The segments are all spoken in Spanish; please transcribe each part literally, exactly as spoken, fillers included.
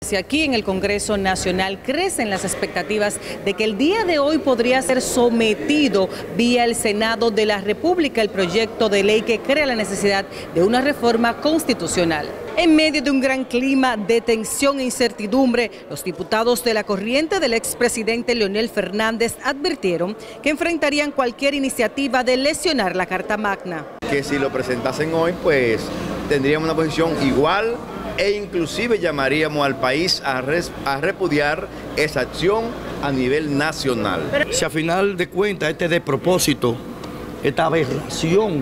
Si aquí en el Congreso Nacional crecen las expectativas de que el día de hoy podría ser sometido vía el Senado de la República el proyecto de ley que crea la necesidad de una reforma constitucional. En medio de un gran clima de tensión e incertidumbre, los diputados de la corriente del expresidente Leonel Fernández advirtieron que enfrentarían cualquier iniciativa de lesionar la Carta Magna. Que si lo presentasen hoy, pues tendríamos una posición igual e inclusive llamaríamos al país a, res, a repudiar esa acción a nivel nacional. Si a final de cuentas este despropósito, esta aberración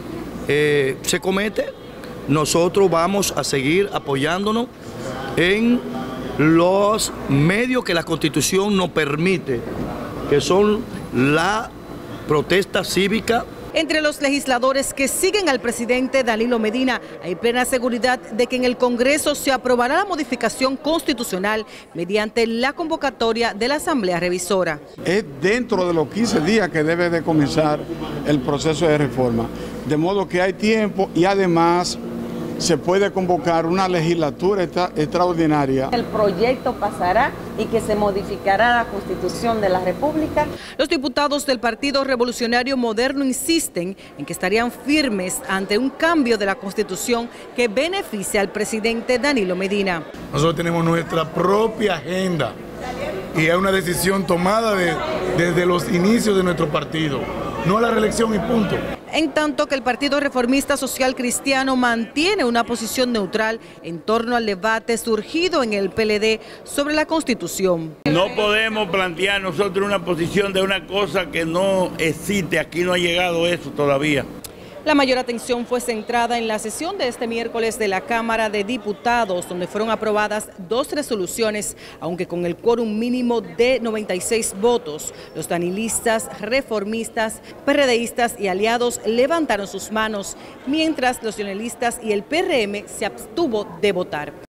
eh, se comete, nosotros vamos a seguir apoyándonos en los medios que la Constitución nos permite, que son la protesta cívica. Entre los legisladores que siguen al presidente Danilo Medina, hay plena seguridad de que en el Congreso se aprobará la modificación constitucional mediante la convocatoria de la Asamblea Revisora. Es dentro de los quince días que debe de comenzar el proceso de reforma, de modo que hay tiempo y además se puede convocar una legislatura extra, extraordinaria. El proyecto pasará y que se modificará la Constitución de la República. Los diputados del Partido Revolucionario Moderno insisten en que estarían firmes ante un cambio de la Constitución que beneficie al presidente Danilo Medina. Nosotros tenemos nuestra propia agenda y es una decisión tomada de, desde los inicios de nuestro partido, no a la reelección y punto. En tanto que el Partido Reformista Social Cristiano mantiene una posición neutral en torno al debate surgido en el P L D sobre la Constitución. No podemos plantear nosotros una posición de una cosa que no existe, aquí no ha llegado eso todavía. La mayor atención fue centrada en la sesión de este miércoles de la Cámara de Diputados, donde fueron aprobadas dos resoluciones, aunque con el quórum mínimo de noventa y seis votos. Los danilistas, reformistas, PRDistas y aliados levantaron sus manos, mientras los leonelistas y el P R M se abstuvo de votar.